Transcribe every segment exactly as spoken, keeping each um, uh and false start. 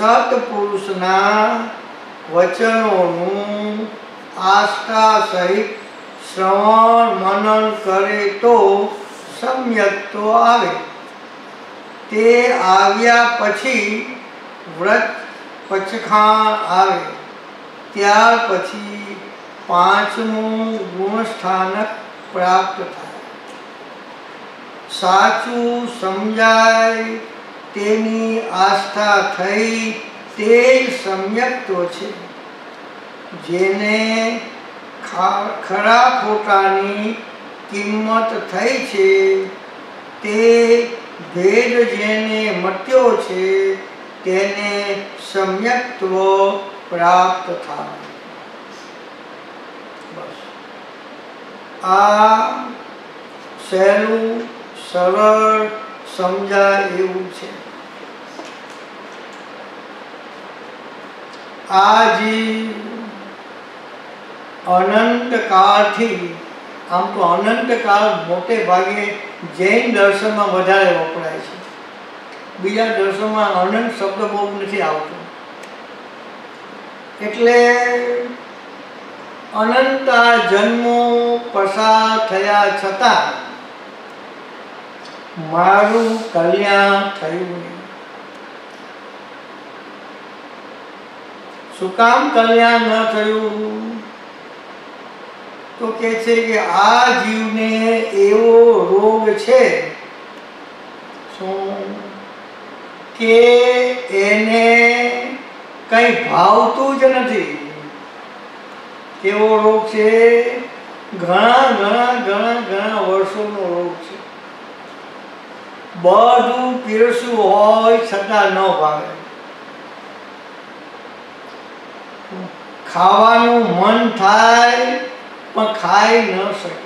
સત્પુરુષના વચનોનું આસ્થા સહિત શ્રવણ મનન કરે તો સમ્યક તો આવે. તે આવ્યા પછી વ્રત પચખાણ આવે. ત્યાર પછી પાંચમું ગુણસ્થાનક પ્રાપ્ત થાય. સાચું સમજાય તેની આસ્થા થઈ તે સમ્યક્તો છે. જેને ખરા ખોટાની કિંમત થઈ છે તે ભેદ જેને મટ્યો છે તેને સમ્યક્ત્વ પ્રાપ્ત થાય. બસ આ સહેલું સરળ સમજાય એવું છે. આ જે અનંત કાળથી, આમ તો અનંત કાળ મોટે ભાગે જૈન દર્શનમાં વધારે વપરાય છે. બીજા દર્શનમાં અનંત શબ્દ બહુ નથી આવતો. એટલે અનંત જન્મો પસાર થયા છતાં મારું કલ્યાણ થયું નહીં. શું કામ કલ્યાણ ન થયું? તો કે છે કે આ જીવને એવો રોગ છે શું કે એને કંઈ ભાવતું જ નથી. કેવો રોગ છે? ઘણા ઘણા ઘણા ઘણા વર્ષોનો રોગ છે. બધું પીરસું હોય છતાં ન ભાવે. ખાવાનું મન થાય પણ ખાઈ ન શકે.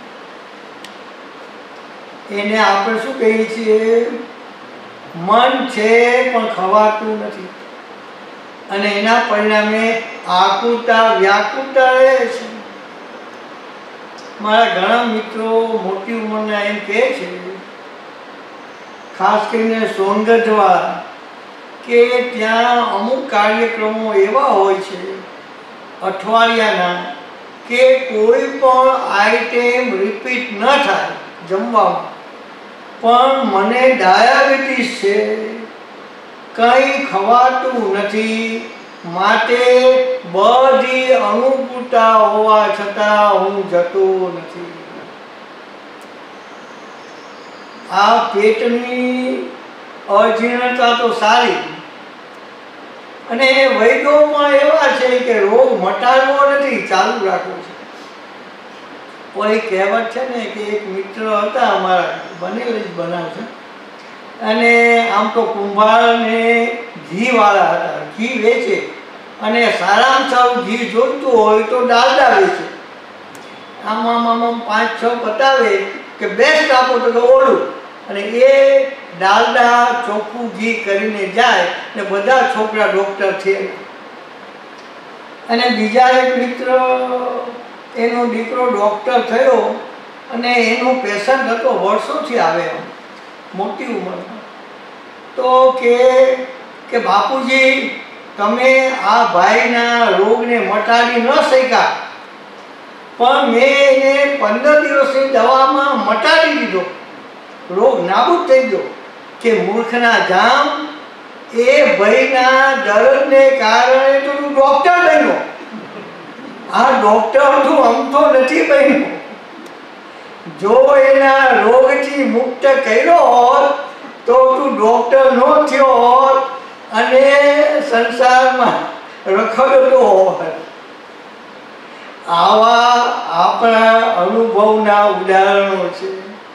એને આપણે શું કહીએ છીએ? મન છે પણ ખવાતું નથી. અને એના પરિણામે આકુરતા વ્યાકુરતા રહે છે. મારા ઘણા મિત્રો મોટી ઉંમરના એમ કહે છે, ખાસ કરીને સોનગઢવાળા, કે ત્યાં અમુક કાર્યક્રમો એવા હોય છે અઠવાડિયાના કે કોઈ પણ આઈટમ રિપીટ ન થાય જમવામાં, પણ મને ડાયાબિટીસ છે, કંઈ ખવાતું નથી, માટે બધી અનુકૂળતા હોવા છતાં હું જતો નથી. આ પેટની અજીર્ણતા તો સારી, અને વૈદ્યો પણ એવા છે કે રોગ મટાડવો નથી, ચાલુ રાખવો છે. ઓલી કહેવત છે ને કે એક મિત્ર હતા અમારા, બનેલ જ બનાવશે, અને આમ તો કુંભાર ને ઘી વાળા હતા, ઘી વેચે, અને સારામાં સારું ઘી જોઈતું હોય તો ડાલડા વેચે. આમ આમ આમ આમ પાંચ છ બતાવે કે બેસ્ટ આપો તો કે ઓલું, અને એ ડાલડા ચોખ્ખું ઘી કરીને જાય ને બધા છોકરા ડૉક્ટર છે. અને બીજા એક મિત્ર, એનો દીકરો ડૉક્ટર થયો, અને એનો પેશન્ટ હતો, વર્ષોથી આવે મોટી ઉંમરમાં, તો કે કે બાપુજી તમે આ ભાઈના રોગને મટાડી ન શક્યા, પણ મેં એને પંદર દિવસની દવામાં મટાડી દીધો, રોગ નાબૂદ થઈ ગયો. કે મૂર્ખના જામ, એ ભયના દર્દને કારણે તો તું ડૉક્ટર બન્યો. આ ડૉક્ટર તું આમ તો નથી બન્યો. જો એના રોગથી મુક્ત કર્યો હોત તો તું ડૉક્ટર ન થયો હોત અને સંસારમાં રખડતો હોત. આવા આપણા અનુભવના ઉદાહરણો છે.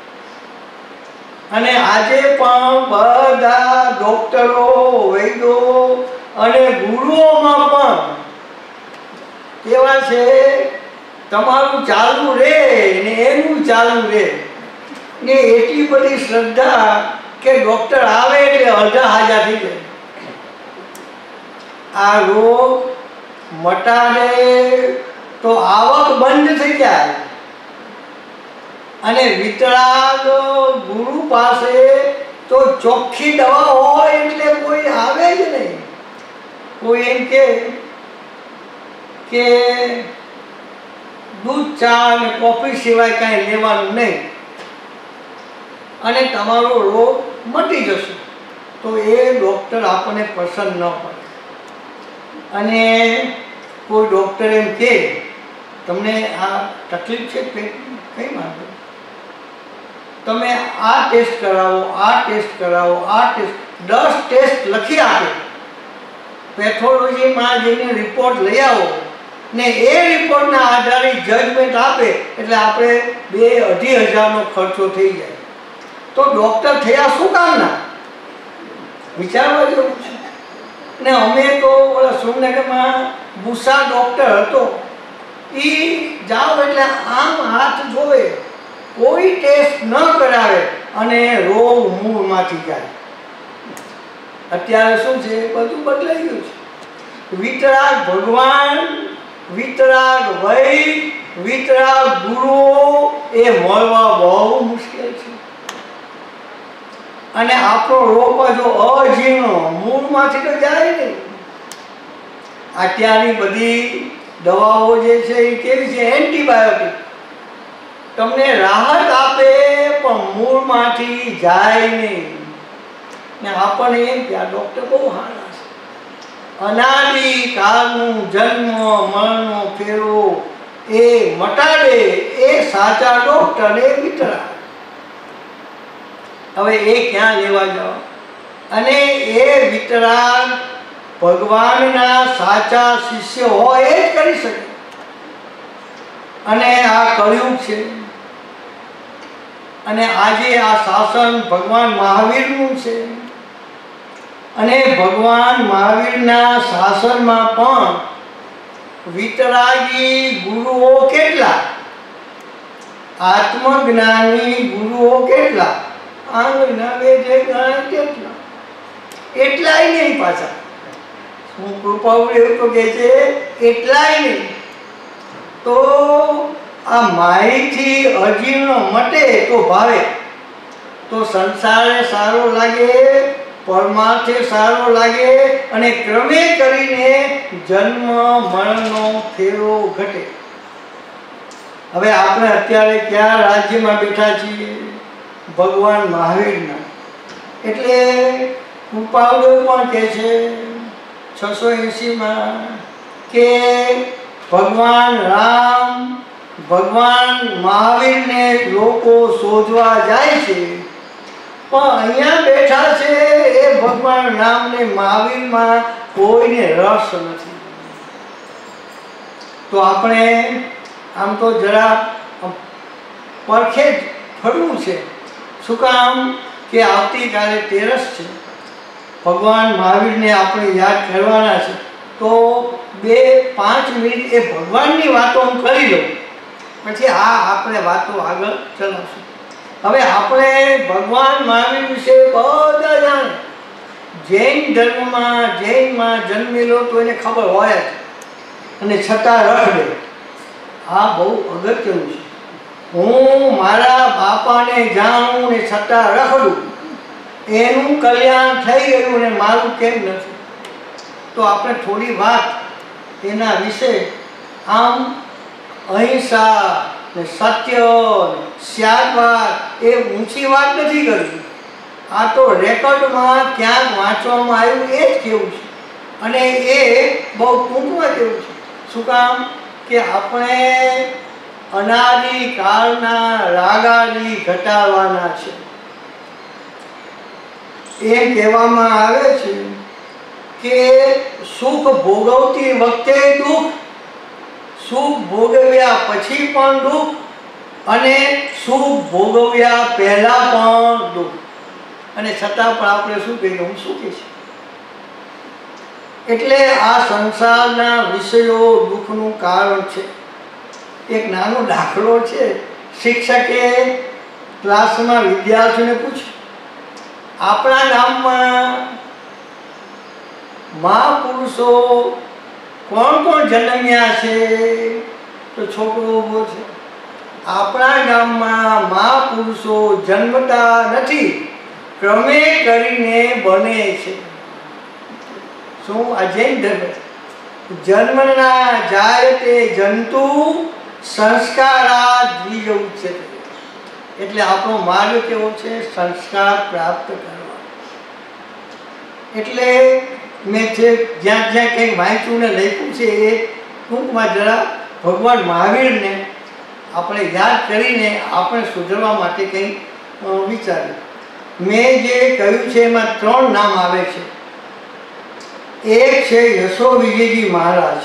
અને આજે પણ બધા ડૉક્ટરો, વૈદ્યો અને ગુરુઓમાં પણ કેવા છે, તમારું ચાલુ રહે ને એનું ચાલુ રહે ને એટલી બધી શ્રદ્ધા કે ડૉક્ટર આવે એટલે અડધા હાજા થઈ જાય. આ રોગ મટાડે તો આવક બંધ થઈ જાય, અને વિતરાગ ગુરુ પાસે તો ચોખ્ખી દવા હોય એટલે કોઈ આવે જ નહીં. કોઈ એમ કહે કે દૂધ ચા અને કોફી સિવાય કાંઈ લેવાનું નહીં અને તમારો રોગ મટી જશે, તો એ ડૉક્ટર આપણને પસંદ ન પડે. અને કોઈ ડૉક્ટર એમ કહે તમને આ તકલીફ છે પેટની, કંઈ વાંધો નહીં, તમે આ ટેસ્ટ કરાવો, આ ટેસ્ટ કરાવો, આ ટેસ્ટ, દસ ટેસ્ટ લખી આપે, પેથોલોજીમાં જઈને રિપોર્ટ લઈ આવો ને એ રિપોર્ટના આધારે જજમેન્ટ આપે એટલે આપણે બે અઢી હજારનો ખર્ચો થઈ જાય. તો ડૉક્ટર થયા શું કામના? વિચારવા જેવું છે. ને અમે તો ઓલા સુરનગરમાં બુસા ડૉક્ટર હતો, એ જાઓ એટલે આમ હાથ જોવે, કોઈ ટેસ્ટ ન કરાવે અને રોગ મૂળમાંથી જાય. અત્યારે શું છે, બધું બદલાઈ ગયું છે. વિતરાગ ભગવાન, વિતરાગ વૈદ, વિતરાગ ગુરુઓ એ મળવા બહુ મુશ્કેલ છે. અને આપણો રોગ જો અજીર્ણ મૂળમાંથી તો જાય નહીં. અત્યારની બધી દવાઓ જે છે એ કેવી છે, એન્ટીબાયોટિક, તમને રાહત આપે પણ મૂળમાંથી જાય નહીં. ને આપણને એમ કે આ ડૉક્ટર બહુ સારા છે. અનાદિ કાળનું જન્મ મરણનો ફેરો એ મટાડે એ સાચા ડૉક્ટર એ વિતરાગ. હવે એ ક્યાં લેવા જાઓ? અને એ વિતરાગ ભગવાનના સાચા શિષ્ય હોય એ જ કરી શકે. અને આ કળિયુગ છે અને આજે આ શાસન ભગવાન મહાવીરનું છે. અને ભગવાન મહાવીરના શાસનમાં પણ વિતરાગી ગુરુઓ કેટલા, આત્મજ્ઞાની ગુરુઓ કેટલા, આંગળીના વેઢે ગણાય કેટલા, એટલાય નહીં. પાછા હું કૃપાવડ એવું તો કહે છે એટલાય નહીં. તો આ માહિતી અજીર્ણ મટે તો ભાવે, તો સંસારે સારો લાગે, પરમાર્થે સારો લાગે અને ક્રમે કરીને જન્મ મરણનો ફેરો ઘટે. હવે આપણે અત્યારે ક્યાં રાજ્યમાં બેઠા છીએ? ભગવાન મહાવીરના. એટલે કૃપાળુ પણ કહે છે છસો એંશીમાં કે ભગવાન રામ, ભગવાન મહાવીરને લોકો શોધવા જાય છે, પણ અહીંયા બેઠા છે એ ભગવાન રામ ને મહાવીરમાં કોઈને રસ નથી. તો આપણે આમ તો જરા પરખે જ ફરવું છે. શું કામ કે આવતીકાલે તેરસ છે, ભગવાન મહાવીરને આપણે યાદ કરવાના છે. તો બે પાંચ મિનિટ એ ભગવાનની વાતો હું કરી લઉં, પછી આ આપણે વાતો આગળ ચલાવશું. હવે આપણે ભગવાન મહાવીર વિશે બધા જાણે. જૈન ધર્મમાં જૈનમાં જન્મેલો તો એને ખબર હોય જ, અને છતાં રખડે. આ બહુ અગત્યનું છે. હું મારા બાપાને જાણું ને છતાં રખડું, એનું કલ્યાણ થઈ ગયું ને મારું કેમ નથી? તો આપણે થોડી વાત એના વિશે આમ અહિંસા ને સત્ય ત્યાગવાદ એ ઊંચી વાત નથી કરવી. આ તો રેકોર્ડમાં ક્યાંક વાંચવામાં આવ્યું એ જ કેવું છે, અને એ બહુ ટૂંકમાં કેવું છે. શું કામ કે આપણે અનાદિ કાળના રાગાદી ઘટાડવાના છે. એમ કહેવામાં આવે છે કે સુખ ભોગવતી વખતે દુઃખ, સુખ ભોગવ્યા પછી પણ દુઃખ, અને સુખ ભોગવ્યા પહેલા પણ દુઃખ, અને છતાં પણ આપણે શું કહીએ, હું સુખી છું. એટલે આ સંસારના વિષયો દુઃખનું કારણ છે. એક નાનો દાખલો છે. શિક્ષકે ક્લાસમાં વિદ્યાર્થીઓને પૂછ્યું, આપણા ગામમાં મહાપુરુષો કોણ કોણ જન્મ્યા છે? તો છોકરો ઊભો છે. આપણા ગામમાં મહાપુરુષો જન્મતા નથી, ક્રમે કરીને બને છે. શું આ જૈન ધર્મ છે. જન્મના જાયતે જંતુ સંસ્કારા દ્વિજ ઉચ્યતે. એટલે આપણો માર્ગ કેવો છે? સંસ્કાર પ્રાપ્ત કરવા. એટલે મેં જે જ્યાં જ્યાં કંઈક વાંચ્યું ને લખ્યું છે એ ટૂંકમાં જરા ભગવાન મહાવીરને આપણે યાદ કરીને આપણે સુધરવા માટે કંઈક વિચાર્યું. મેં જે કહ્યું છે એમાં ત્રણ નામ આવે છે. એક છે યશો વિજયજી મહારાજ,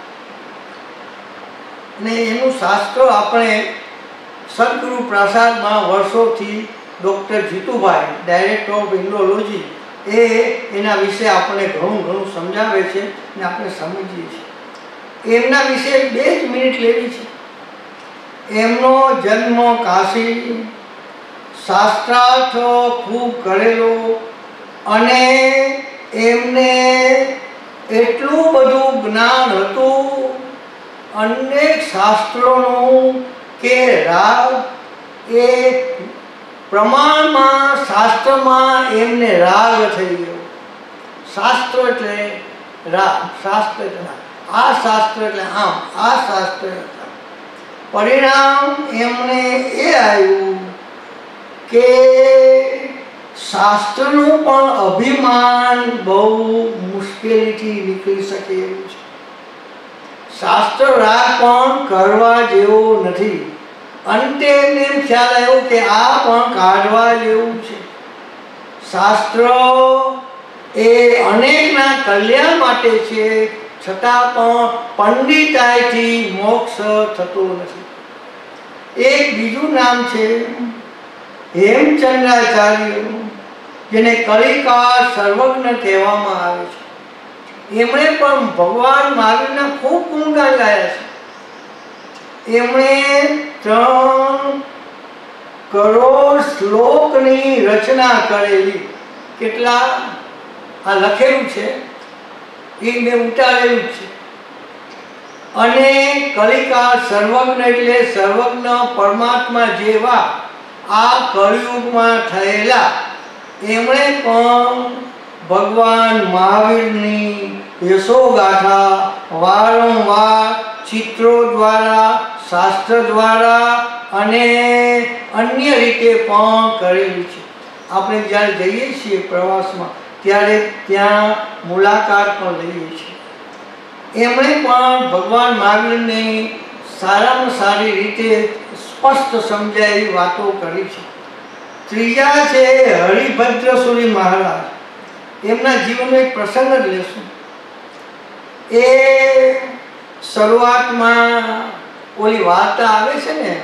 ને એનું શાસ્ત્ર આપણે સદગુરુ પ્રસાદમાં વર્ષોથી doctor Jitubhai, director of Indology, એ એના વિશે આપણે ઘણું ઘણું સમજાવે છે ને આપણે સમજીએ છીએ. એમના વિશે બે જ મિનિટ લેવી છે. એમનો જન્મ કાશી, શાસ્ત્રાર્થ ખૂબ કરેલો, અને એમને એટલું બધું જ્ઞાન હતું અનેક શાસ્ત્રોનું કે રાગ એ પ્રમાણમાં શાસ્ત્રમાં એમને રાગ થઈ ગયો. શાસ્ત્ર એટલે રાગ, શાસ્ત્ર એટલે આ શાસ્ત્ર એટલે આમ, આ શાસ્ત્ર એટલે. પરિણામ એમને એ આવ્યું કે શાસ્ત્રનું પણ અભિમાન બહુ મુશ્કેલીથી નીકળી શકે એવું છે. શાસ્ત્ર રાગ પણ કરવા જેવો નથી. અંતે એમને એમ ખ્યાલ આવ્યો કે આ પણ કાઢવા જેવું છે. શાસ્ત્ર એ અનેકના કલ્યાણ માટે છે, છતાં પણ પંડિતાઈથી મોક્ષ થતો નથી. એક બીજું નામ છે હેમચંદ્રાચાર્ય, જેને કલિકા સર્વજ્ઞ કહેવામાં આવે છે. એમણે પણ ભગવાન મહાવીરના ખૂબ ગુણગાન ગાયા છે. એમણે ત્રણ કરોડ શ્લોકની રચના કરેલી. કેટલા? આ લખેલું છે એ મેં ઉતારેલું છે. અને કલિકા સર્વજ્ઞ એટલે સર્વજ્ઞ પરમાત્મા જેવા આ કળિયુગમાં થયેલા એમણે પણ ભગવાન મહાવીરની યશોગાથા વારંવાર ચિત્રો દ્વારા, શાસ્ત્ર દ્વારા અને અન્ય રીતે પણ કરેલી છે. આપણે જ્યારે જઈએ છીએ પ્રવાસમાં ત્યારે ત્યાં મુલાકાત પણ લઈએ છીએ. એમણે પણ ભગવાન મહાવીરની સારામાં સારી રીતે સ્પષ્ટ સમજાય એવી વાતો કરી છે. ત્રીજા છે હરિભદ્ર સુરી મહારાજ. એમના જીવનનો એક પ્રસંગ જ લેશું. એ શરૂઆતમાં ઓલી વાર્તા આવે છે ને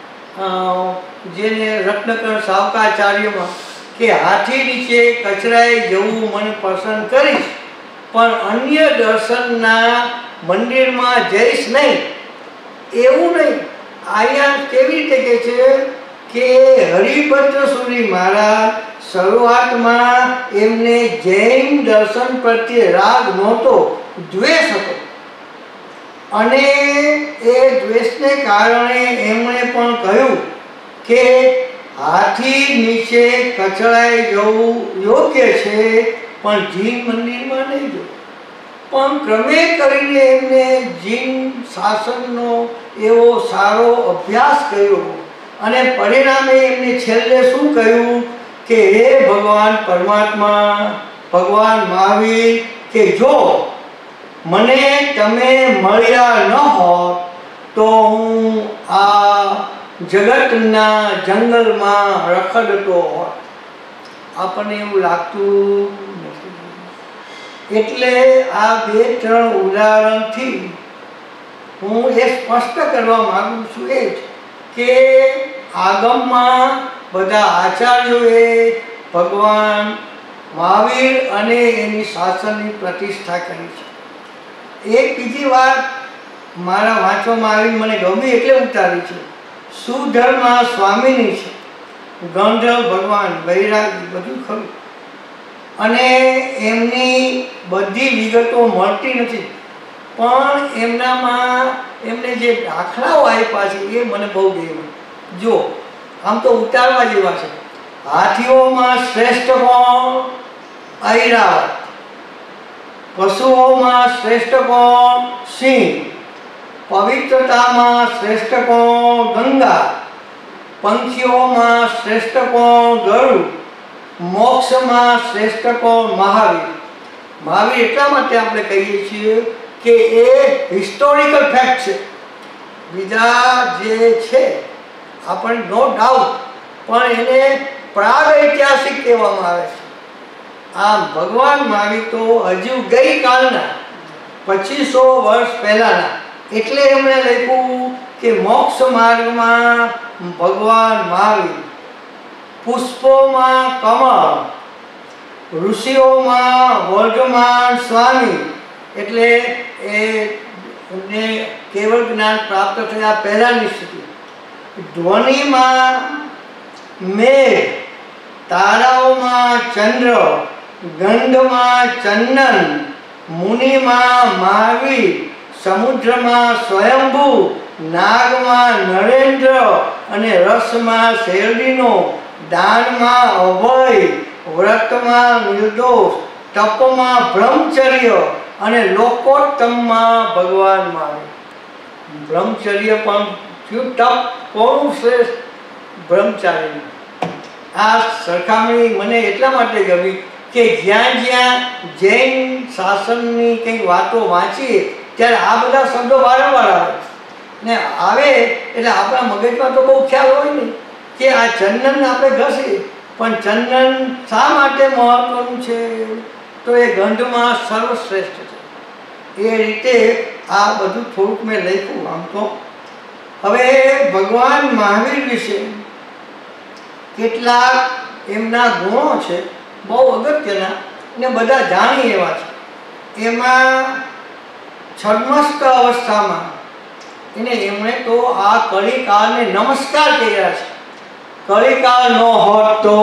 જેને રત્નકર સાવકાચાર્યમાં કે હાથી નીચે કચરાએ જવું મને પસંદ કરીશ, પણ અન્ય દર્શનના મંદિરમાં જઈશ નહીં. એવું નહીં. અહીંયા કેવી રીતે કહે છે કે હરિભદ્ર સુરી મહારાજ શરૂઆતમાં એમને જૈન દર્શન પ્રત્યે રાગ નહોતો, દ્વેષ હતો. અને એ દ્વેષને કારણે એમણે પણ કહ્યું કે હાથી નીચે કચડાઈ જવું યોગ્ય છે, પણ જીન મંદિરમાં નહીં જવું. પણ ક્રમે કરીને એમને જીન શાસનનો એવો સારો અભ્યાસ કર્યો અને પરિણામે એમને છેલ્લે શું કહ્યું કે હે ભગવાન પરમાત્મા, ભગવાન મહાવીર, કે જો મને તમે મળ્યા ન હોત તો હું આ જગતના જંગલમાં રખડતો હોત. આપણને એવું લાગતું નથી. એટલે આ બે ત્રણ ઉદાહરણથી હું એ સ્પષ્ટ કરવા માગું છું એ જ કે આગમમાં બધા આચાર્યોએ ભગવાન મહાવીર અને એની શાસનની પ્રતિષ્ઠા કરી છે. એક બીજી વાત મારા વાંચવામાં આવી, મને ગમી એટલે ઉતારી છે. સુધર્મા સ્વામીની છે, ગંધર્વ ભગવાન, વૈરાગી, બધું ખરું. અને એમની બધી વિગતો મળતી નથી, પણ એમનામાં એમને જે દાખલાઓ આપ્યા છે એ મને બહુ ગમ્યું. જો આમ તો ઉતારવા જેવા છે. હાથીઓમાં શ્રેષ્ઠ કોણ? ઐરાવત. પશુઓમાં શ્રેષ્ઠ કોણ? સિંહ. પવિત્રતામાં શ્રેષ્ઠ કોણ? ગંગા. પંખીઓમાં શ્રેષ્ઠ કોણ? ગરુડ. મોક્ષમાં શ્રેષ્ઠ કોણ? મહાવીર. મહાવીર એટલા માટે આપણે કહીએ છીએ કે એ હિસ્ટોરિકલ ફેક્ટ છે. બીજા જે છે આપણે નો ડાઉટ, પણ એને પ્રાગૈતિહાસિક કહેવામાં આવે છે. આમ ભગવાન મહાવીર તો હજુ ગઈકાલના પચીસો વર્ષ પહેલાના, એટલે એમણે લખ્યું કે મોક્ષ માર્ગમાં ભગવાન મહાવીર, પુષ્પોમાં કમળ, ઋષિઓમાં વર્ધમાન સ્વામી. એટલે એ કેવળ જ્ઞાન પ્રાપ્ત થયા પહેલાની સ્થિતિ. ધ્વનિમાં મેઘ, તારાઓમાં ચંદ્ર, ગંધમાં ચંદન, મુનિમાં મહાવીર, સમુદ્રમાં સ્વયંભૂ, નાગમાં નરેન્દ્ર અને રસમાં શેરડીનો, દાનમાં અભય, વ્રતમાં નિર્દોષ, તપમાં બ્રહ્મચર્ય અને લોકોત્તમમાં ભગવાન મહાવીર. બ્રહ્મચર્ય પણ થયું તપ કોનું શ્રેષ્ઠ? બ્રહ્મચારી. આ સરખામણી મને એટલા માટે ગમી કે જ્યાં જ્યાં જૈન શાસનની કંઈક વાતો વાંચીએ ત્યારે આ બધા શબ્દો વારંવાર આવે ને આવે એટલે આપણા મગજમાં તો બહુ ખ્યાલ હોય નહીં કે આ ચંદન આપણે ઘસીએ, પણ ચંદન શા માટે મહત્વનું છે? તો એ ગંધમાં સર્વશ્રેષ્ઠ છે. એ રીતે આ બધું થોડુંક મેં લખ્યું. આમ તો હવે ભગવાન મહાવીર વિશે કેટલાક એમના ગુણો છે બહુ અગત્યના ને બધા જાણી એવા છે. એમાં છદ્મસ્ત અવસ્થામાં એને એમણે તો આ કલિકાળને નમસ્કાર કર્યા છે. કલિકાળ ન હોત તો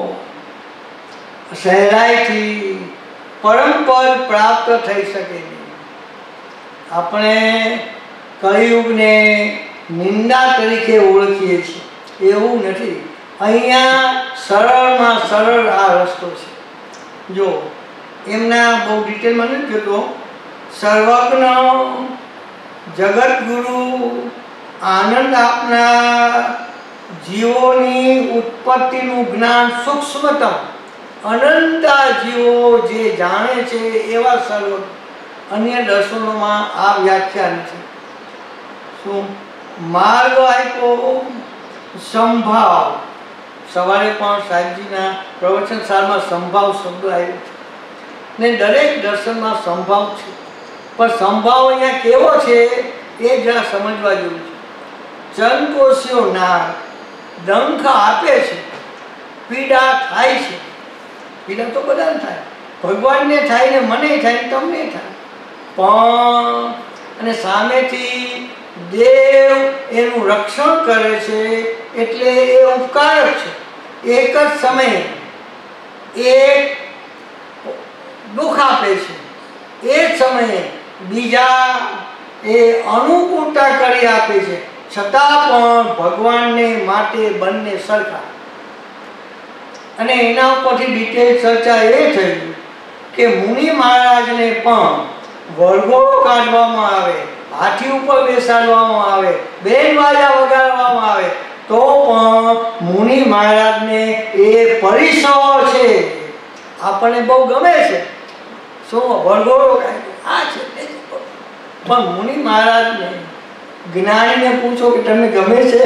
સહેલાઈથી પરમ પદ પ્રાપ્ત થઈ શકે નહીં. આપણે કલિયુગને નિંદા તરીકે ઓળખીએ છીએ, એવું નથી. અહીંયા સરળમાં સરળ આ રસ્તો છે. જો એમના બહુ ડિટેલમાં નથી જોતો. સર્વજ્ઞ, જગતગુરુ, આનંદ આપનાર, જીવોની ઉત્પત્તિનું જ્ઞાન સૂક્ષ્મતમ, અનંતા જીવો જે જાણે છે એવા સર્વ. અન્ય દર્શનોમાં આ વ્યાખ્યા નથી. શું માર્ગ આપ્યો? સંભાવ. સવારે પણ સાહેબજીના પ્રવચન સારમાં સંભાવ શબ્દ આવ્યો છે ને દરેક દર્શનમાં સંભાવ છે, પણ સંભાવ અહીંયા કેવો છે એ જરા સમજવા જેવું છે. ચંદકોશીઓ નાગ ડંખ આપે છે, પીડા થાય છે. પીડા તો બધાને થાય, ભગવાનને થાય ને મને થાય ને તમને થાય. પણ અને સામેથી દેવ એનું રક્ષણ કરે છે, એટલે એ ઉપકારક છે. એક જ સમયે એક દુઃખ આપે છે, એ જ સમયે બીજા એ અનુકૂળતા કરી આપે છે. છતાં પણ ભગવાનને માટે બંને સરખા. અને એના ઉપરથી ડિટેલ ચર્ચા એ થઈ કે મુનિ મહારાજને પણ વરઘોડો કાઢવામાં આવે, હાથી ઉપર બેસાડવામાં આવે, બેન વાજા વગાડવામાં આવે, તો પણ મુનિ મહારાજને એ પરિસર છે. આપણને બહુ ગમે છે, શું વરઘોડો કાઢ્યો આ છે, પણ મુનિ મહારાજને જ્ઞાનીને પૂછો કે તમને ગમે છે?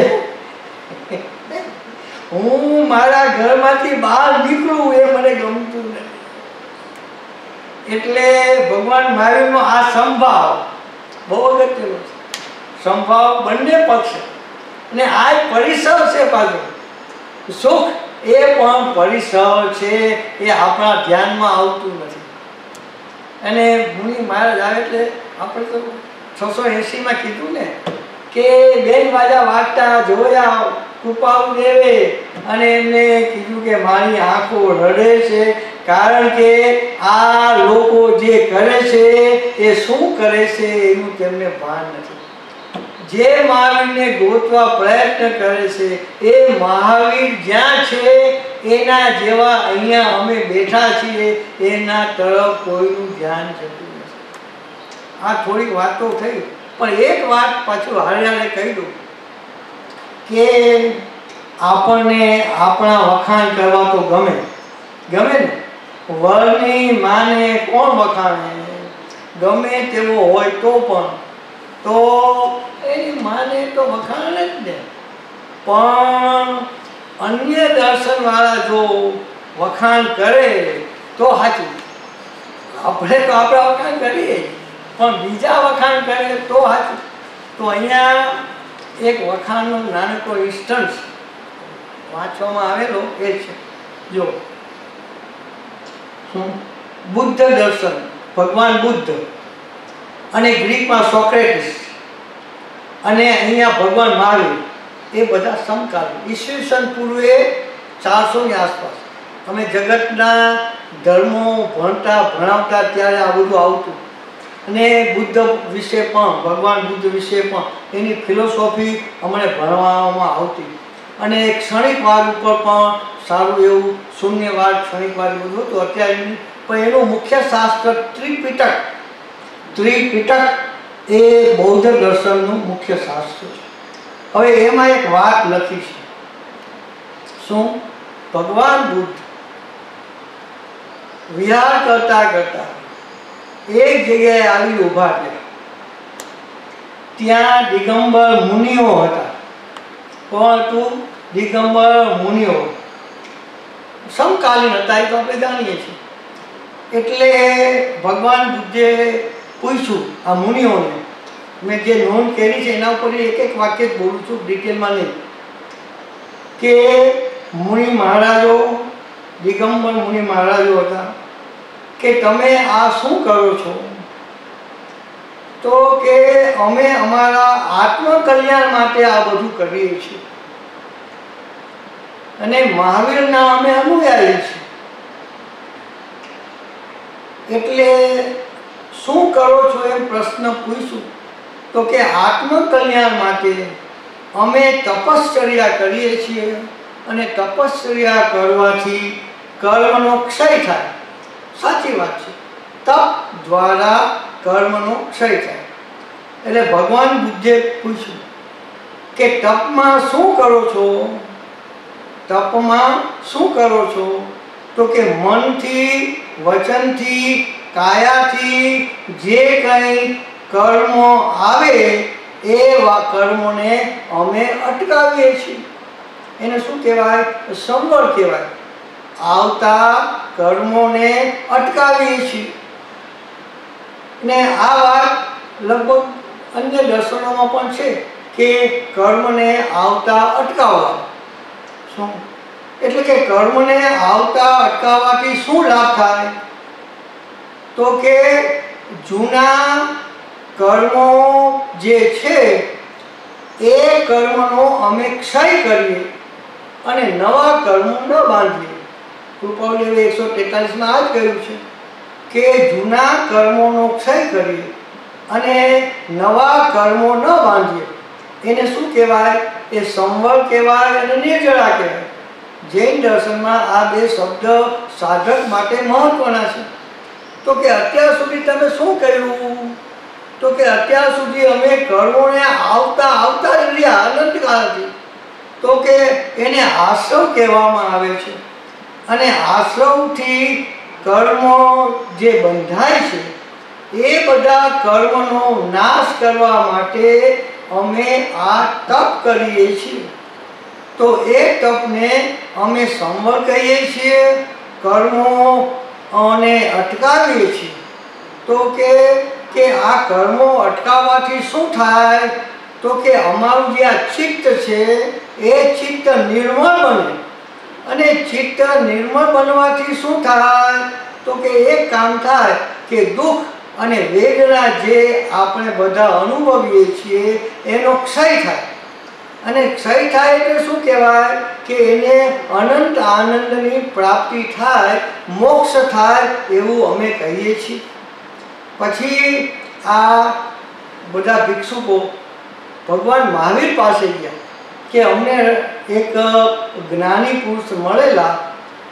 હું મારા ઘરમાંથી બહાર નીકળું એ મને ગમતું નથી. એટલે ભગવાન મહાવીરનો આ સંભાવ બહુ અગત્યનો છે. સંભાવ બંને પક્ષ અને આ પરિસર છે. પાછું સુખ એ પણ પરિસર છે, એ આપણા ધ્યાનમાં આવતું નથી. અને મુનિ મહારાજ આવે એટલે આપણે તો છસો એંસીમાં કીધું ને કે બેન વાજા વાગતા જોયા કૃપાળુ દેવે, અને એમને કીધું કે મારી આંખો રડે છે, કારણ કે આ લોકો જે કરે છે એ શું કરે છે એનું તેમને ભાન નથી. જે મહાવીરને ગોતવા પ્રયત્ન કરે છે એ મહાવીર જ્યાં છે એના જેવા અહીંયા અમે બેઠા છીએ એના તરફ કોઈનું ધ્યાન જતું નથી। આ થોડીક વાતો થઈ, પણ એક વાત પાછું હારે હારે કહી દઉં કે આપણને આપણા વખાણ કરવા તો ગમે ગમે ને, વરની માને કોણ વખાણે? ગમે તેવો હોય તો પણ તો એની માને તો વખાણે જ ને, પણ અન્ય દર્શનવાળા જો વખાણ કરે તો સાચું, આપણે તો આપણા વખાણ કરીએ પણ બીજા વખાણ કરે તો સાચું। તો અહીંયા એક વખાણનો નાનકડો ઇન્સ્ટન્સ વાંચવામાં આવેલો એ છે, જો શું બુદ્ધ દર્શન, ભગવાન બુદ્ધ અને ગ્રીકમાં સોક્રેટિસ અને અહીંયા ભગવાન મહાવીર એ બધા સમકાલીન, ઈસવીસન પૂર્વે ચારસો ની આસપાસ। અમે જગતના ધર્મો ભણતા ભણાવતા ત્યારે આ બધું આવતું, અને બુદ્ધ વિશે પણ, ભગવાન બુદ્ધ વિશે પણ એની ફિલોસોફી અમને ભણવામાં આવતી, અને એક ક્ષણિકવાદ ઉપર પણ સારું એવું શૂન્યવાદ ક્ષણિકવાદ બધું હતું અત્યારે। પણ એનું મુખ્ય શાસ્ત્ર ત્રિપિટક, ત્રિપિટક એ બૌદ્ધ દર્શનનું મુખ્ય શાસ્ત્ર છે। હવે એમાં એક વાત લખી છે, શું? ભગવાન બુદ્ધ વિહાર કરતા કરતા એક જગ્યાએ આવી ઊભા થયા, ત્યાં દિગંબર મુનિઓ હતા। કોણ હતું? દિગંબર મુનિઓ સમકાલીન હતા, એ તો આપણે જાણીએ છીએ। એટલે ભગવાન બુદ્ધે પૂછ્યું આ મુનિઓને, મેં જે નોંધ કરી છે એના ઉપર એક એક વાક્ય જ બોલું છું, ડિટેલમાં નહીં, કે મુનિ મહારાજો, દિગંબર મુનિ મહારાજો હતા કે તમે આ શું કરો છો? તો કે અમે અમારા આત્મકલ્યાણ માટે આ બધું કરીએ છીએ અને મહાવીરના અમે અનુયાયી છીએ। એટલે શું કરો છો એમ પ્રશ્ન પૂછ્યું તો કે આત્મકલ્યાણ માટે અમે તપશ્ચર્યા કરીએ છીએ અને તપશ્ચર્યા કરવાથી કર્મનો ક્ષય થાય। સાચી વાત છે, તપ દ્વારા કર્મનો ક્ષય થાય। એટલે ભગવાન બુદ્ધે પૂછ્યું કે તપમાં શું કરો છો? તપમાં શું કરો છો? તો કે મનથી, વચનથી, કાયાથી જે કંઈ કર્મો આવે એવા કર્મોને અમે અટકાવીએ છીએ। એને શું કહેવાય? સંવર કહેવાય। આવતા કર્મોને અટકાવીએ છીએ। ને આ વાત લગભગ અન્ય દર્શનોમાં પણ છે કે કર્મને આવતા અટકાવવા। શું એટલે કે કર્મને આવતા અટકાવવાથી શું લાભ થાય? તો કે જૂના કર્મો જે છે એ કર્મનો અમે ક્ષય કરીએ અને નવા કર્મો ન બાંધીએ। કૃપાળુદેવે એકસો તેતાલીસમાં આ જ કહ્યું છે કે જૂના કર્મોનો ક્ષય કરીએ અને નવા કર્મો ન બાંધીએ। એને શું કહેવાય? એ સંવર કહેવાય અને નિર્જળા કહેવાય। જૈન દર્શનમાં આ બે શબ્દ સાધક માટે મહત્વના છે। તો કે અત્યાર સુધી તમે શું કર્યું? તો કે અત્યાર સુધી અમે કર્મોને આવતા આવતા જ રહ્યા અનંતકાળથી। તો કે એને આશ્રવ કહેવામાં આવે છે અને આશ્રવથી કર્મો જે બંધાય છે એ બધા કર્મનો નાશ કરવા માટે અમે આ તપ કરીએ છીએ। તો એ તપને અમે સંવર કહીએ છીએ, કર્મો અને અટકાવીએ છીએ। તો કે કે આ કર્મો અટકાવવાથી શું થાય? તો કે અમારું જે આ ચિત્ત છે એ ચિત્ત નિર્મળ બને અને ચિત્ત નિર્મળ બનવાથી શું થાય? તો કે એક કામ થાય કે દુઃખ અને વેદના જે આપણે બધા અનુભવીએ છીએ એનો ક્ષય થાય। અને ક્ષય થાય એટલે શું કહેવાય? કે એને અનંત આનંદની પ્રાપ્તિ થાય, મોક્ષ થાય એવું અમે કહીએ છીએ। પછી આ બધા ભિક્ષુકો ભગવાન મહાવીર પાસે ગયા કે અમને એક જ્ઞાની પુરુષ મળેલા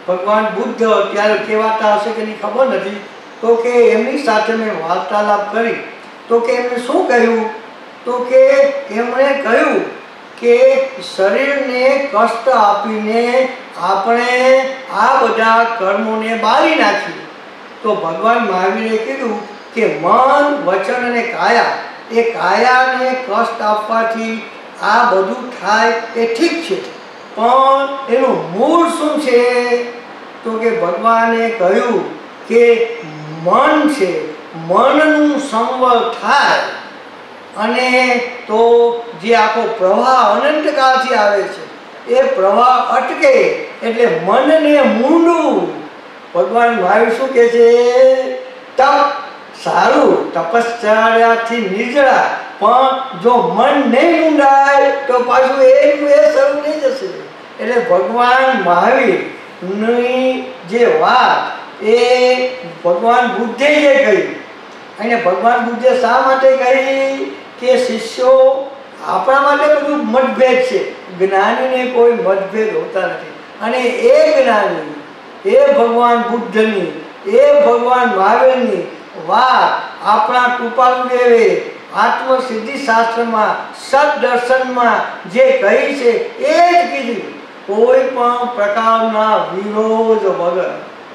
ભગવાન બુદ્ધ ત્યારે કહેવાતા હશે કે નહીં ખબર નથી, તો કે એમની સાથે મેં વાર્તાલાપ કરી તો કે એમણે શું કહ્યું, તો કે એમણે કહ્યું કે શરીરને કષ્ટ આપીને આપણે આ બધા કર્મોને બાળી નાખીએ. તો ભગવાન મહાવીરે કીધું કે મન, વચન અને કાયા, એ કાયાને કષ્ટ આપવાથી આ બધું થાય એ ઠીક છે, પણ એનું મૂળ શું છે, તો કે ભગવાને કહ્યું કે મન છે, મનનું સંવર થાય અને તો જે આખો પ્રવાહ અનંતકાળથી આવે છે એ પ્રવાહ અટકે એટલે મનને મૂંડવું. ભગવાન મહાવીર શું કહે છે, તપ સારું, તપશ્ચર્યાથી નિર્જળા, પણ જો મન નહીં મૂંડાય તો પાછું એનું એ શરૂ થઈ જશે. એટલે ભગવાન મહાવીરની જે વાત એ ભગવાન બુદ્ધે જે કહી, અને ભગવાન બુદ્ધે શા માટે કહી કે શિષ્યો આપણા માટે બધું મતભેદ છે, જ્ઞાનીને કોઈ મતભેદ હોતા નથી. અને એ જ્ઞાની, એ ભગવાન બુદ્ધની, એ ભગવાન મહાવીરની વાત આપણા કૃપાલુદેવે આત્મસિદ્ધિ શાસ્ત્રમાં સદદર્શનમાં જે કહી છે એ જ કીધી, કોઈ પણ પ્રકારના વિરોધ વગર.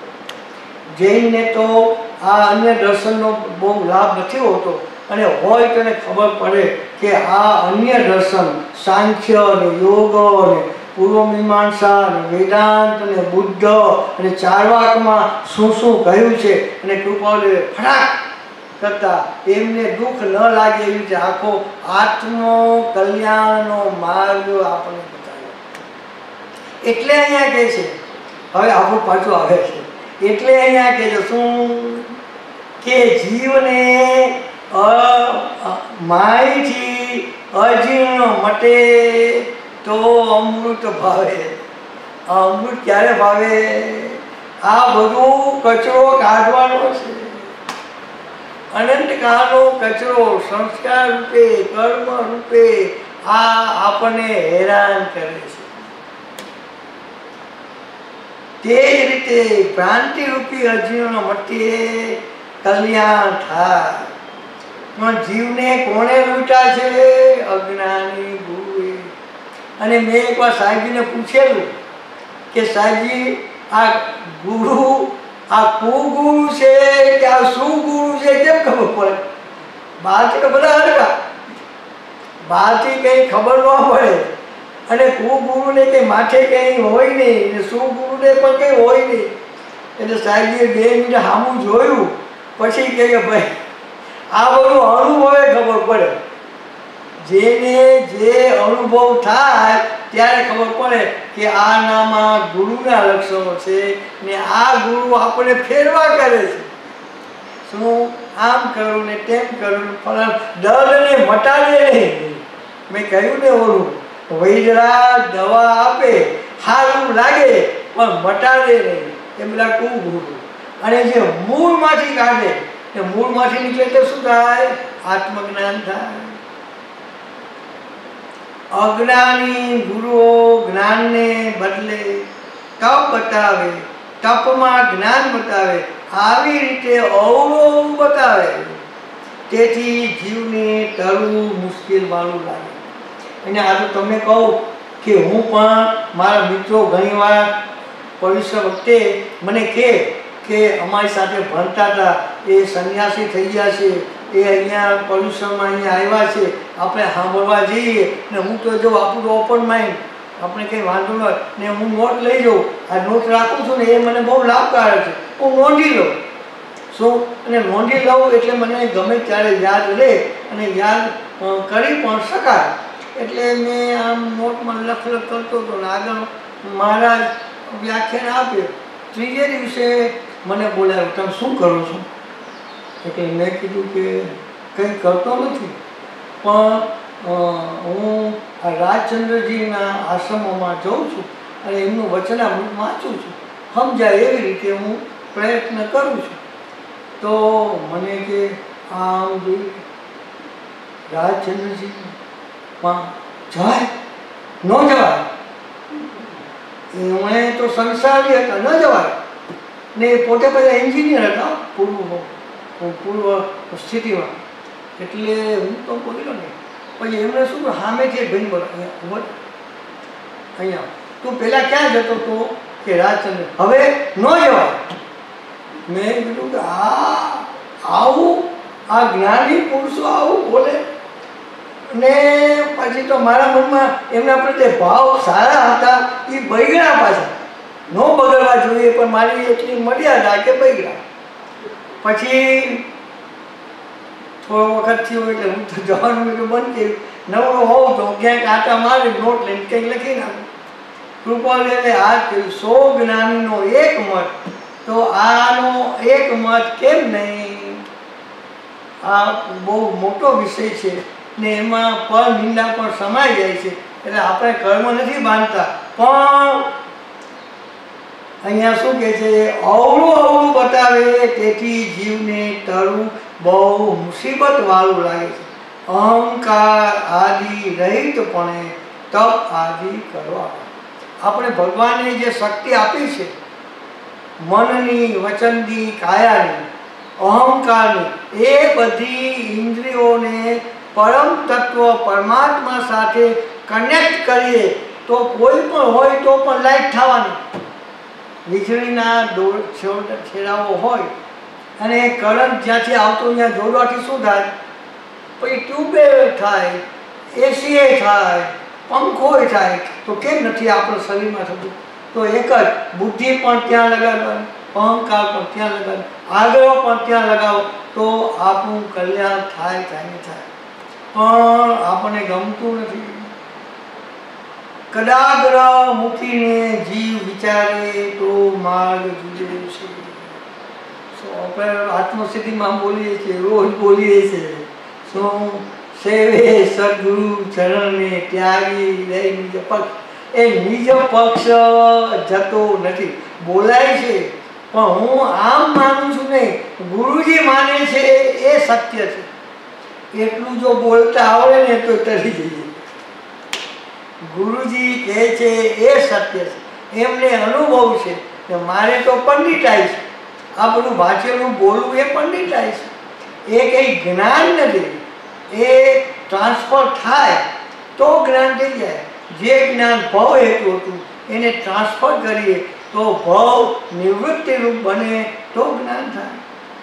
જૈનને તો આ અન્ય દર્શનનો બહુ લાભ નથી હોતો, અને હોય તો એને ખબર પડે કે આ અન્ય દર્શન સાંખ્ય અને યોગ અને પૂર્વ મીમાંસા અને વેદાંત અને બુદ્ધ અને ચાર્વાકમાં શું શું કહ્યું છે, અને કૃપાળુએ ફટાક કરતા એમને દુઃખ ન લાગે એવી રીતે આખો આત્મ કલ્યાણનો માર્ગ આપણને બતાવ્યો. એટલે અહીંયા કહે છે, હવે આપણું પાછું આવે છે, એટલે અહીંયા કહે છે શું કે જીવને માયથી અજીર્ણ મટે તો અમૃત ભાવે. અમૃત ક્યારે ભાવે? આ બધું કચરો કાઢવાનો છે, અનંતકાળનો કચરો સંસ્કાર રૂપે, કર્મ રૂપે આ આપણને હેરાન કરે છે. તે જ રીતે ભ્રાંતિ રૂપી અજીર્ણ મટે કલ્યાણ થાય. પણ જીવને કોણે લૂંટા છે? અજ્ઞાની ગુરુએ. અને મેં એકવાર સાહેબજીને પૂછેલું કે સાહેબજી આ ગુરુ આ કુગુરુ છે કે આ સુગુરુ છે કેમ ખબર પડે? બહારથી તો બધા હરકા, બહારથી કંઈ ખબર ન પડે, અને કુગુરુને કંઈ માથે કંઈ હોય નહીં ને સુગુરુને પણ કંઈ હોય નહીં. એટલે સાહેબજીએ બે મિનિટ સામું જોયું, પછી કહે કે ભાઈ આ બધું અનુભવે ખબર પડે. જેને જે અનુભવ થાય ત્યારે ખબર પડે કે આનામાં ગુરુના લક્ષણો છે ને આ ગુરુ આપણે ફેરવા કરે છે. શું આમ કરું ને તેમ કરું, પણ દર્દને મટાડે નહીં. મેં કહ્યું ને ઓલું વૈદરા દવા આપે, સારું લાગે પણ મટાડે નહીં, એ બધા કુગુરુ. અને જે મૂળમાંથી કાઢે, એ મૂળમાંથી નીકળે તો શું થાય? આત્મજ્ઞાન થાય. અજ્ઞાની ગુરુઓ જ્ઞાનને બદલે તપ બતાવે, તપમાં જ્ઞાન બતાવે, આવી રીતે અવળું બતાવે. તેથી જીવને તરવું મુશ્કેલ વાળું લાગે. અને આ તો તમને કહું કે હું પણ મારા મિત્રો ઘણીવાર પરીક્ષા વખતે મને કહે કે અમારી સાથે ભણતા હતા એ સંન્યાસી થઈ ગયા છે, એ અહીંયા પોલ્યુશનમાં અહીંયા આવ્યા છે, આપણે સાંભળવા જઈએ. ને હું તો જો આપણું તો ઓપન માઇન્ડ, આપણે કંઈ વાંધો ન હોય ને હું નોટ લઈ જાઉં, આ નોટ રાખું છું ને એ મને બહુ લાભકારક છે, હું નોંધી લઉં. શું? અને નોંધી લઉં એટલે મને ગમે ત્યારે યાદ રહે અને યાદ કરી પણ શકાય. એટલે મેં આમ નોટમાં લખ લખ કરતો હતો ને આગળ મહારાજ વ્યાખ્યાન આપ્યું. ત્રીજે દિવસે મને બોલાવ્યો, તમે શું કરો છો? એટલે મેં કીધું કે કંઈ કરતો નથી, પણ હું આ રાજચંદ્રજીના આશ્રમોમાં જાઉં છું અને એમનું વચનામૃત વાંચું છું, સમજાય એવી રીતે હું પ્રયત્ન કરું છું. તો મને કે આમ જોઈ રાજચંદ્રજીમાં જવાય ન જવાય એમણે તો સંસારી હતા, ન જવાય ને એ પોતે બધા એન્જિનિયર હતા પૂર્વ પૂર્વ સ્થિતિમાં, એટલે હું તો બોલ્યો ને. પછી એમણે શું કર્યું, સામેથી એક ભાઈ બોલો અહીંયા અહીંયા તું પહેલાં ક્યાં જતો હતો કે રાજચંદ્ર, હવે ન જવાય. મેં કીધું કે આ આવું આ જ્ઞાની પુરુષો આવું બોલે ને પછી તો મારા મનમાં એમના પ્રત્યે ભાવ સારા હતા, એ બગડ્યા પાછા. ન બગડવા જોઈએ પણ મારી એટલી મર્યાદા કે બગડ્યા. પછી થોડો વખત થયો એટલે હું તો જવાનું એટલું બંધ કર્યું. નવરો હોઉં તો ક્યાંક આટા મારી નોટ લઈને કંઈક લખી નાખું. કૃપાલે હાથ કર્યું, સો જ્ઞાનીનો એક મત, તો આનો એક મત કેમ નહીં? આ બહુ મોટો વિષય છે ને એમાં પર નિંદા પણ સમાઈ જાય છે. એટલે આપણે કર્મ નથી બાંધતા, પણ અહીંયા શું કહે છે, અવળું અવળું બતાવે તેથી જીવને તરવું બહુ મુસીબત વાળું લાગે છે. અહંકાર આદિ રહિતપણે તપ આદિ કરવા. આપણે ભગવાને જે શક્તિ આપી છે, મનની, વચનની, કાયાની, અહંકારની, એ બધી ઇન્દ્રિયોને પરમ તત્વ પરમાત્મા સાથે કનેક્ટ કરીએ તો કોઈ પણ હોય તો પણ લાઈટ થવાની. વીજળીના દોર છેડાઓ હોય અને કરંટ જ્યાંથી આવતો ત્યાં જોડવાથી શું થાય, પછી ટ્યુબવેલ થાય, એસી થાય, પંખો થાય. તો કેમ નથી આપણા શરીરમાં થતું? તો એક જ બુદ્ધિ પણ ત્યાં લગાડવાની, અહંકાર પણ ત્યાં લગાડવાનું, આગ્રહ પણ ત્યાં લગાવો તો આપણું કલ્યાણ થાય થાય ને થાય. પણ આપણને ગમતું નથી. કદાગ્રહ મૂકીને જીવ વિચારે તો માર્ગ જુદે છે. આપણે આત્મસિદ્ધિમાં બોલીએ છીએ, રોજ બોલીએ છીએ, શું સેવે સદગુરુ ચરણને ત્યાગી લઈ નિજ પક્ષ. એ નિજ પક્ષ જતો નથી. બોલાય છે પણ હું આમ માનું છું નહીં, ગુરુજી માને છે એ સત્ય છે. એટલું જો બોલતા આવડે ને તો તરી જઈએ. ગુરુજી કહે છે એ સત્ય છે, એમને અનુભવ છે કે મારે તો પંડિતાઈ છે, આ બધું વાંચેલું બોલવું એ પંડિતાઈ છે. એ કંઈ જ્ઞાન નથી, એ ટ્રાન્સફર થાય તો જ્ઞાન થઈ જાય. જે જ્ઞાન ભવ હેતુ હતું એને ટ્રાન્સફર કરીએ તો ભવ નિવૃત્તિરૂપ બને તો જ્ઞાન થાય.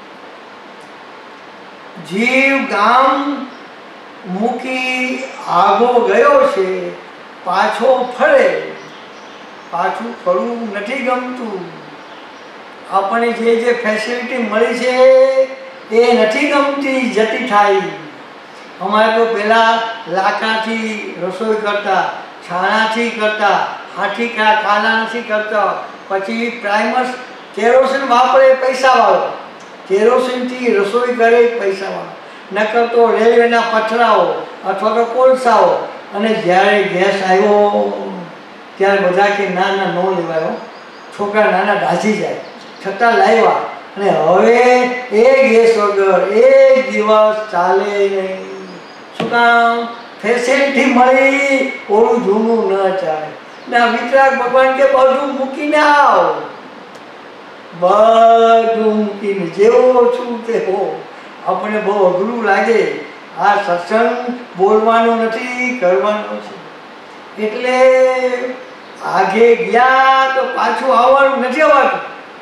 જીવ ગામ મૂકી આગો ગયો છે, પાછો ફરે, પાછું ફરવું નથી ગમતું. આપણને જે જે ફેસિલિટી મળી છે એ નથી ગમતી, જતી થાય. અમારે તો પહેલાં લાકડાથી રસોઈ કરતા, છાણાથી કરતા, હાથી કાલા નથી કરતા. પછી પ્રાઇમર કેરોસીન વાપરે પૈસાવાળો, કેરોસીનથી રસોઈ કરે પૈસાવાળો. નકર તો રેલવેના પથરાઓ અથવા તો કોલસાઓ. અને જ્યારે ગેસ આવ્યો ત્યારે બધા કે ના ના નો લેવાયો, છોકરા નાના દાઝી જાય, છતાં લાવ્યા. અને હવે એ ગેસ વગર એક દિવસ ચાલે નહીં. શું કામ? ફેસિલિટી મળી, ઓલું જૂનું ન ચાલે. ના વિતરાગ ભગવાન કે બધું મૂકીને આવ, બધું મૂકીને જેવો છું તે હો. આપણે બહુ અઘરું લાગે. આ સત્સંગ બોલવાનો નથી, કરવાનો છે. એટલે આગે ગયા તો પાછું આવવાનું નથી આવવાનું.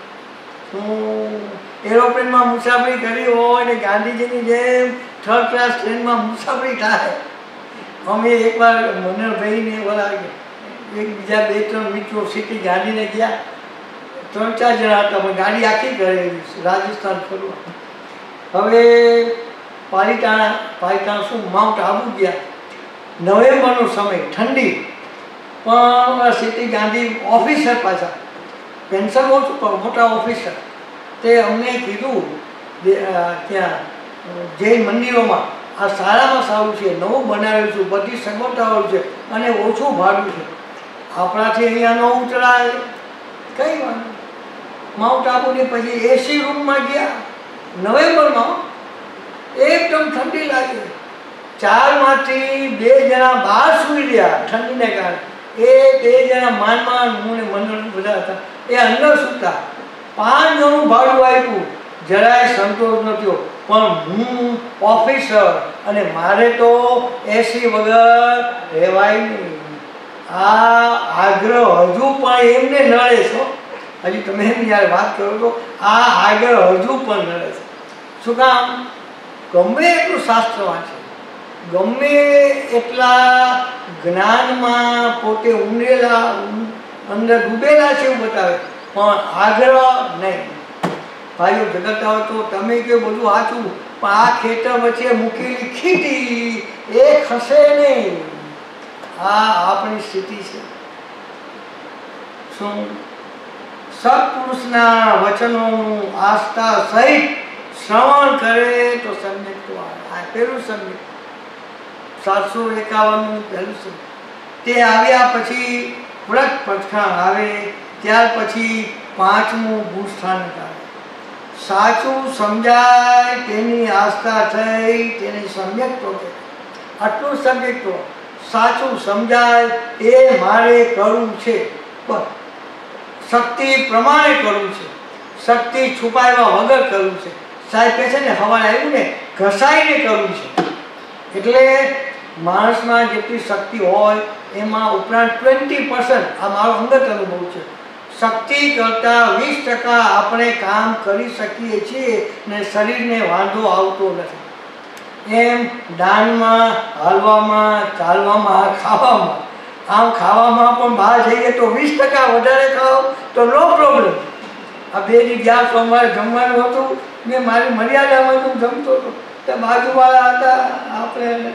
હું એરોપ્લેનમાં મુસાફરી કરી હોય ને ગાંધીજીની જેમ થર્ડ ક્લાસ ટ્રેનમાં મુસાફરી થાય. અમે એકવાર મનોહરભાઈને ઓલા એક બીજા બે ત્રણ મિત્રો સિટી ગાડીને ગયા, ત્રણ ચાર જણા હતા, અમે ગાડી આખી કરેલી રાજસ્થાન ફરવા. હવે પાલિતાણા પાલિતાણા શું માઉન્ટ આબુ ગયા. નવેમ્બરનો સમય, ઠંડી, પણ સિટી ગાંધી ઓફિસર પાછા પેન્શન ઓછું પણ મોટા ઓફિસર તે અમને કીધું ત્યાં જૈન મંદિરોમાં આ સારામાં સારું છે, નવું બનાવેલું છે, બધી સગવડતાઓ છે અને ઓછું ભાડું છે. આપણાથી અહીંયા ન ઉતરાય, કઈ વાત. માઉન્ટ આબુની પછી એસી રૂમમાં ગયા નવેમ્બરમાં, એકદમ ઠંડી લાગી. ચારમાંથી બે જણા બહાર સૂઈ રહ્યા ઠંડીને કારણે, એ બે જણા માનમાં હું ને મંડળ બધા હતા, એ અંદર સૂતા. પાંચ જણનું ભાડું આપ્યું, જરાય સંતોષ ન થયો. પણ હું ઓફિસર અને મારે તો એસી વગર રહેવાય નહીં. આ આગ્રહ હજુ પણ એમને નડે છે. હજી તમે એમ જ્યારે વાત કરો તો આ આગ્રહ હજુ પણ નડે છે. શું કામ? ગમે એટલું શાસ્ત્ર વાંચે, ગમે એટલા જ્ઞાનમાં પોતે ઊંડેલા અંદર ડૂબેલા છે એવું બતાવે, પણ આગ્રહ નહીં. ભાઈઓ જગત આવે તો તમે કે બધું વાંચવું, પણ આ ખેતર વચ્ચે મૂકેલી ખીટી એ ખસે નહીં. આ આપણી સ્થિતિ છે. શું સત્પુરુષના વચનોનું આસ્થા સહિત શ્રવણ કરે તો સમ્યક તો આવે. આ પેલું સમ્યક સાતસો એકાવનનું પહેલું સમ્યક. તે આવ્યા પછી વ્રત પટખાણ આવે, ત્યાર પછી પાંચમું ભૂસ્થાન આવે. સાચું સમજાય તેની આસ્થા થઈ તેની સમ્યક્તો છે. આટલું સમ્યક્તો સાચું સમજાય એ મારે કરવું છે, બસ શક્તિ પ્રમાણે કરવું છે, શક્તિ છુપાવ્યા વગર કરવું છે. સાહેબ કહે છે ને હવારે આવ્યું ને ઘસાઈને કરવું છે. એટલે માણસમાં જેટલી શક્તિ હોય એમાં ઉપરાંત ટ્વેન્ટી પર્સન્ટ આ મારો અંગત અનુભવ છે, શક્તિ કરતાં વીસ ટકા આપણે કામ કરી શકીએ છીએ ને શરીરને વાંધો આવતો નથી. એમ દાનમાં, હાલવામાં, ચાલવામાં, ખાવામાં. આમ ખાવામાં પણ બહાર જઈએ તો વીસ ટકા વધારે ખાઓ તો નો પ્રોબ્લેમ. આ બે દી ગયા સોમવારે જમવાનું હતું, મેં મારી મર્યાદામાં હું જમતો હતો. તો બાજુવાળા હતા આપણે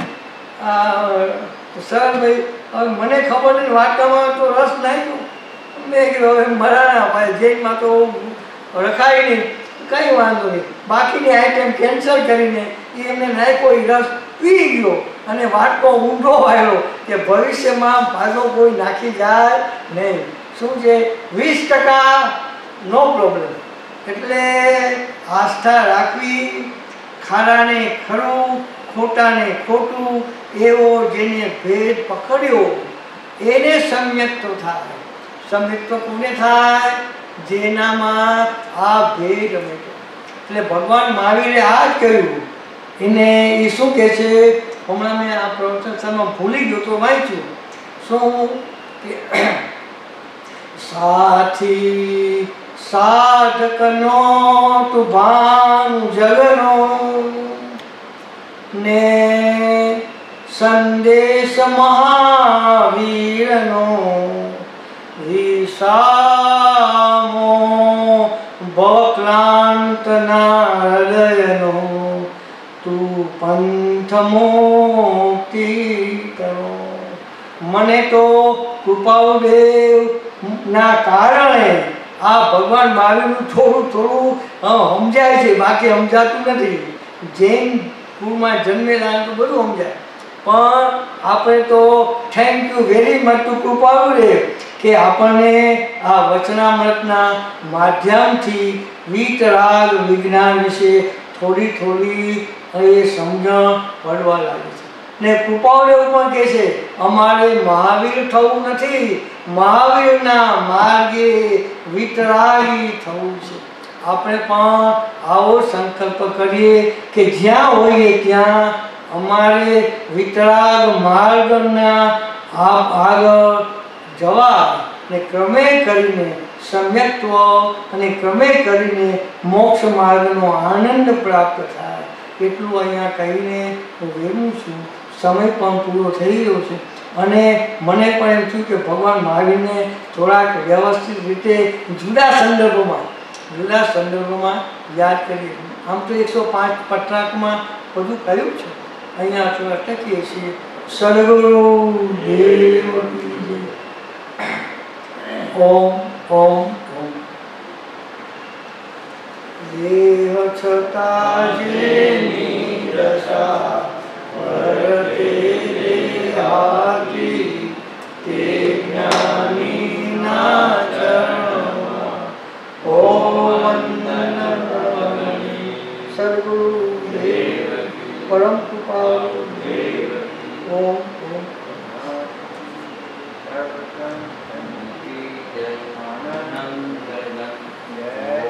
સરભાઈ, હવે મને ખબર નહીં વાટકામાં તો રસ નાખ્યો. મેં કીધું હવે મરાના ભાઈ જૈનમાં તો રખાય નહીં, કંઈ વાંધો નહીં. બાકીની આઈટમ કેન્સલ કરીને એ એમને નાખ્યો, એ રસ પી ગયો અને વાટકો ઊંધો વાળ્યો કે ભવિષ્યમાં પાછો કોઈ નાખી જાય નહીં. શું છે? વીસ ટકા નો પ્રોબ્લેમ. એટલે આસ્થા રાખવી, ખારાને ખરું, ખોટાને ખોટું, એવો જેને ભેદ પકડ્યો એને સમ્યક્તો થાય. સમ્યક્તો કોને થાય? જેનામાં આ ભેદ રમેતો. એટલે ભગવાન મહાવીરે આ જ કહ્યું. એને એ શું કહે છે? હમણાં મેં આ પ્રવચનમાં ભૂલી ગયો તો વાંચ્યું. શું કે સાથી સાધકનો તું ભાન જગનો ને સંદેશ મહાવીરનો વિસામો ભક્લાંતના હૃદયનો તું પંથ મુક્તિ કરો. મને તો કૃપાળુદેવ ના કારણે આ ભગવાન મહાવીરનું થોડું થોડું સમજાય છે, બાકી સમજાતું નથી. જૈન કુળમાં જન્મેલા તો બધું સમજાય, પણ આપણે તો thank you very much to Krupaludev કે આપણને આ વચનામૃતના માધ્યમથી વિતરાગ વિજ્ઞાન વિશે થોડી થોડી એ સમજણ પડવા લાગે છે. ને કૃપાળુદેવ પણ કહે છે અમારે મહાવીર થવું નથી, મહાવીરના માર્ગે વિતરાગી થવું છે. આપણે પણ આવો સંકલ્પ કરીએ કે જ્યાં હોઈએ ત્યાં અમારે વિતરાગ માર્ગના આગળ જવા ને ક્રમે કરીને સમ્યક્ત્વ અને ક્રમે કરીને મોક્ષ માર્ગનો આનંદ પ્રાપ્ત થાય. એટલું અહીંયા કહીને હું વિરમું છું. સમય પણ પૂરો થઈ ગયો છે અને મને પણ એમ થયું કે ભગવાન મહાવીરને થોડાક વ્યવસ્થિત રીતે જુદા સંદર્ભોમાં જુદા સંદર્ભોમાં યાદ કરીએ. આમ તો એકસો પાંચ પત્રાકમાં બધું કહ્યું છે, અહીંયા થોડા ટકીએ છીએ. સદગુરુ દેવ ઓમ ઓમ ઓમ. દેહ છતાં જેની દશા વર્તે દેહાતી તે જ્ઞાનીના ચરણમાં ઓમ વંદન પ્રગણી. સદગુરુ દેવ પરમ કૃપાળુ દેવ ઓમ ઓમ. સર્વસંત જય આનંદ જય